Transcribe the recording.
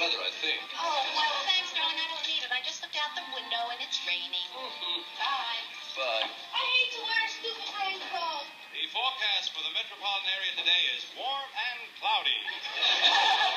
weather, I think. Oh, well, thanks, darling. I don't need it. I just looked out the window and it's raining. Bye. Bye. I hate to wear a stupid raincoat. The forecast for the metropolitan area today is warm and cloudy.